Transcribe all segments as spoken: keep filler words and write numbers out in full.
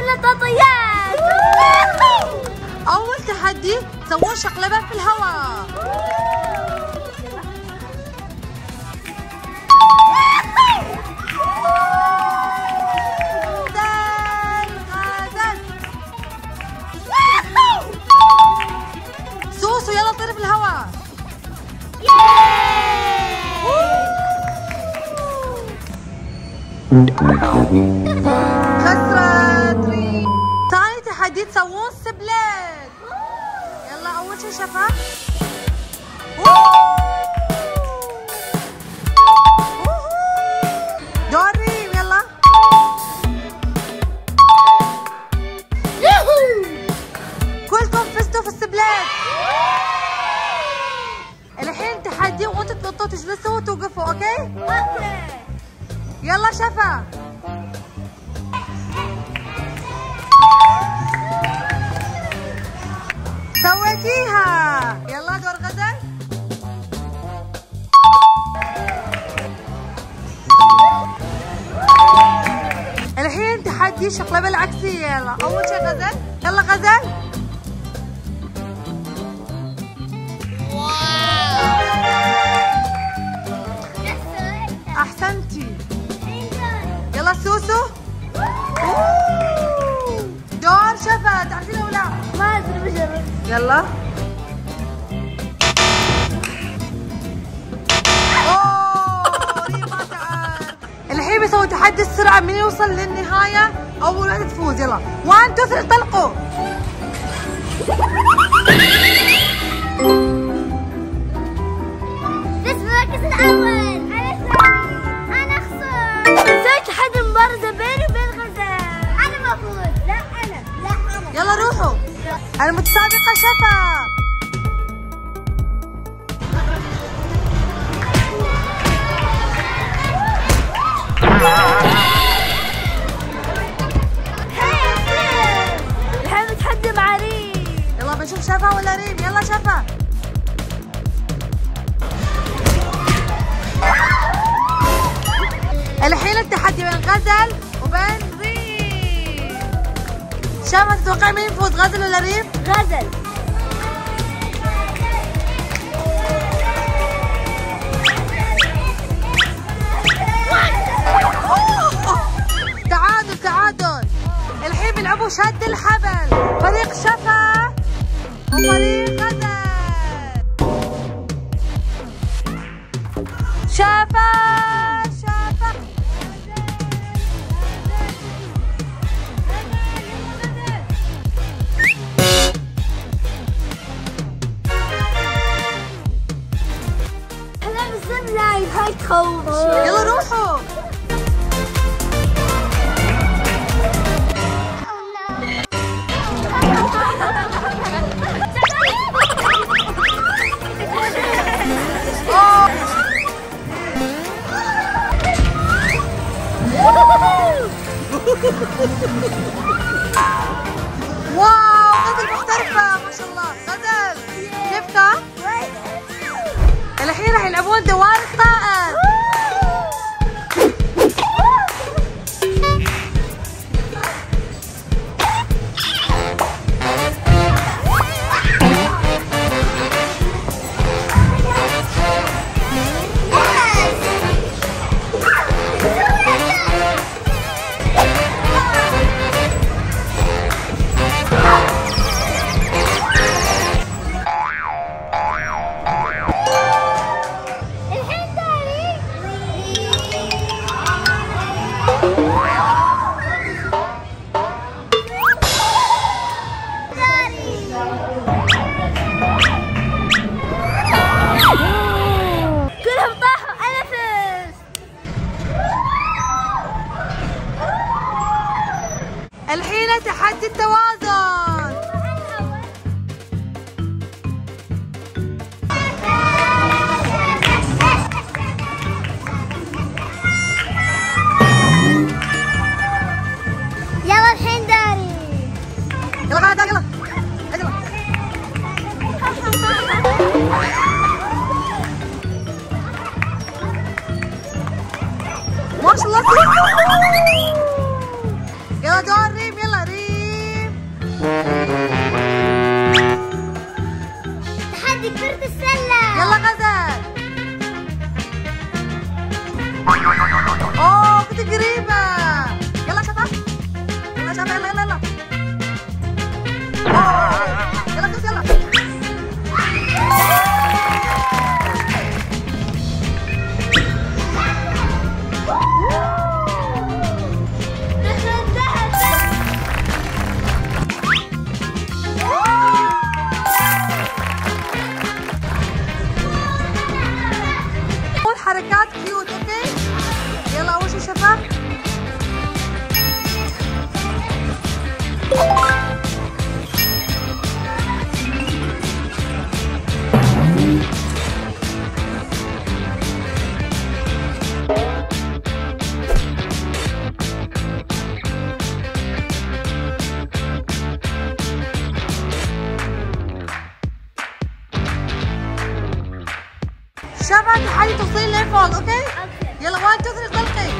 الطاطيات. أول تحدي سووا شقلبة في الهواء. سوسو يلا طير في الهواء. خسرت ريم. ثاني تحدي تسوون سبلت. يلا أول شي شفا. دور ريم يلا. كلكم فزتوا في السبلت. الحين تحدي وانتوا تنطوا تجلسوا وتوقفوا. اوكي؟ اوكي. يلا شفا. سويتيها. يلا دور غزل. الحين تحدي شقلبة العكسية. يلا أول شي غزل. يلا غزل. أحسنتي. يلا سوسو. دور شفا. تعرفين ولا لا؟ ما ادري بجرب. يلا. اوه ريم ما تعرف. الحين بيسوي تحدي السرعة، من يوصل للنهاية أول واحدة تفوز. يلا واحد اثنين ثلاثة طلقوا. بس المركز الأول. أنا خسرت. سويت تحدي مبارزة بيني وبين غزال. أنا بفوز. لا أنا. لا أنا. يلا روحوا. المتسابقة شفا. الحين بتحدي مع ريم. يلا بنشوف شفا ولا ريم. يلا شفا. الحين التحدي بين غزل وبين ريم. شفا تتوقع مين يفوز، غزل ولا ريم؟ غزل. تعادل تعادل. الحين بيلعبوا شد الحبل، فريق شفا وفريق غزل. شفا شفا. احنا بالزم لايف. هاي تخوف. يلا روحوا. واو غزل محترفة ما شاء الله. غزل كيفك؟ الحين راح يلعبون دوار الطائر. شافها تحاولي توصلي لفوق. اوكي؟ اوكي. يلا واحد اثنين ثلاثة انطلقي.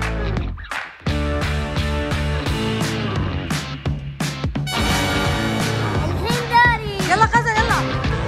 الحين دوري. يلا غزة يلا.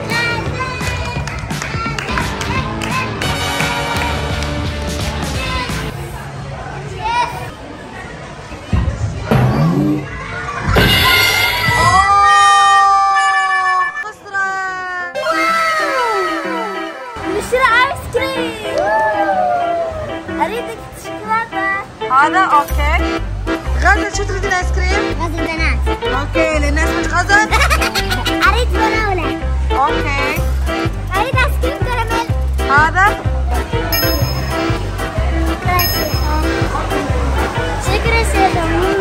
اريدك شوكولاته. هذا اوكي. غزل شو تريدين ايس كريم؟ غزل بنات. اوكي لان اسمك غزل. اريد فراوله. اوكي. اريد ايس كريم كراميل. هذا شكرا شيخ.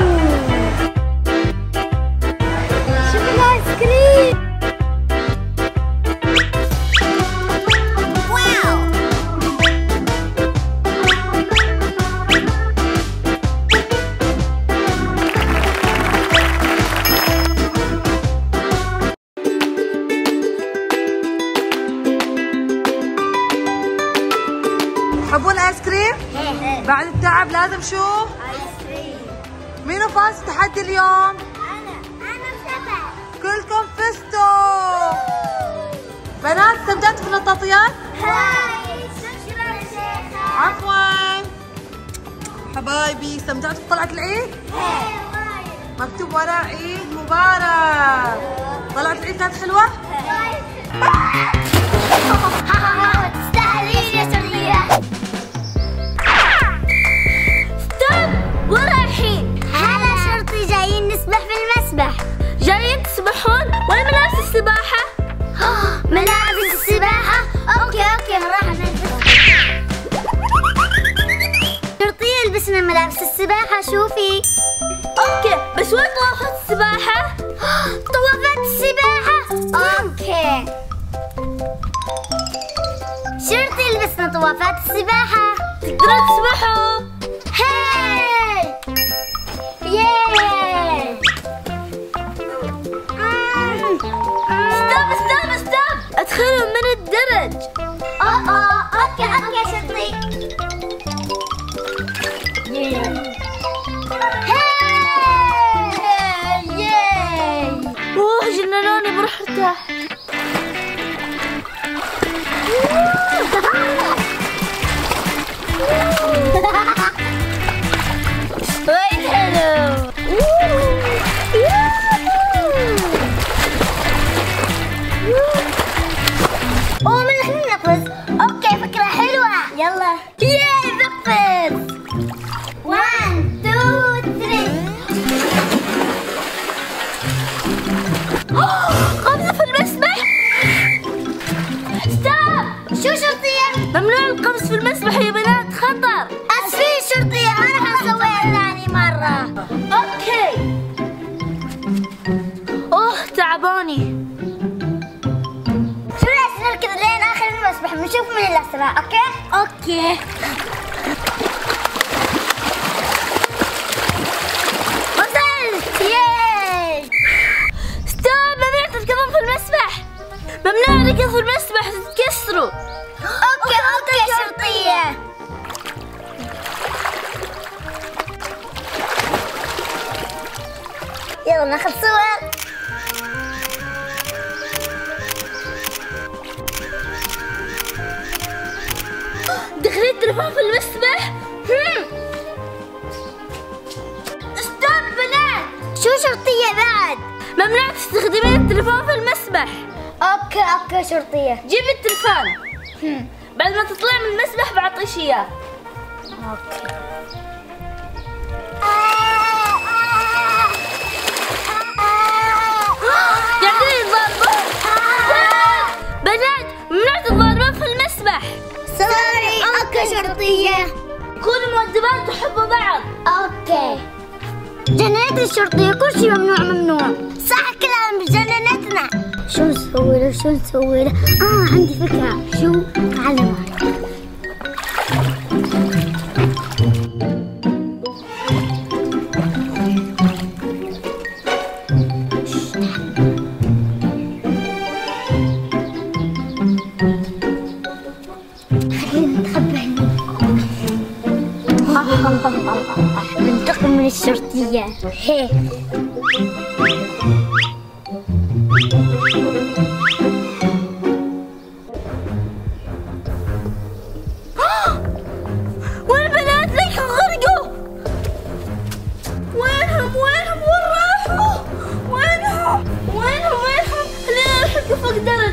شوف الايس كريم. تحبون ايس كريم؟ بعد التعب لازم شو؟ ايس كريم. مينو فاز التحدي اليوم؟ انا انا سبع. كلكم فزتوا. بنات استمتعتوا في النطاطيات؟ هاي شكرا شيخة. عفوا حبايبي، استمتعتوا في طلعة العيد؟ هاي مكتوب وراء عيد مبارك. طلعة العيد كانت حلوة؟ تستاهلين يا سرية. ستوب، وين رايحين؟ هلا شرطي، جايين نسبح في المسبح. جايين تسبحون؟ وين ملابس السباحة؟ ملابس السباحة؟ اوكي اوكي راح نلبس. شرطية لبسنا ملابس السباحة، شوفي. اوكي بس وين طوافات السباحة؟ طوافات السباحة؟ اوكي. شرطي لبسنا طوافات السباحة، تقدرون تسبحوا. هاي ياي. ستوب ستوب ستوب، ادخلوا من الدرج. اه اه اوكي اوكي شرطي. هاي ياي. اوه جننوني، بروح ارتاح. وايد حلو. اوه من الحين نقفز. اوكي فكرة حلوة. يلا ياي نقفز. واحد اثنين ثلاثة. قفزة في المسبح. ستوب. شو شرطية؟ ممنوع القفز في المسبح يا بنات، خطر. اسفين شرطية، انا حسويها ثاني مرة. اوكي. اوه تعباني. شو ليش نركض لين اخر المسبح بنشوف من الاسرع. اوكي؟ اوكي. وصلت. ياي. ستوب، ممنوع تركضون في المسبح. ممنوع ركض في المسبح، تتكسروا. اوكي اوكي شرطية. يلا ناخذ صور. دخلي التليفون في المسبح. ستوب بنات. شو شرطية بعد؟ ممنوع تستخدمين التليفون في المسبح. اوكي اوكي شرطية. جيبي التليفون. بعد ما تطلع من المسبح بعطيش اياه. اوكي. قاعدين يتضاربون. بنات ممنوع تتضاربون في المسبح. سوري. اوكي شرطية. كونوا مؤدبات وحبوا بعض. اوكي. جنينة الشرطية كل شيء ممنوع ممنوع. صح كلام بجنينتنا. شو نسوي له شو نسوي له؟ اه عندي فكرة. شو؟ تعالوا معي. وين الشرطية؟ هي وين البنات ليش غرقوا؟ وينهم وينهم وين راحوا؟ وينهم وينهم وينهم؟ خلينا نحط فوق درج.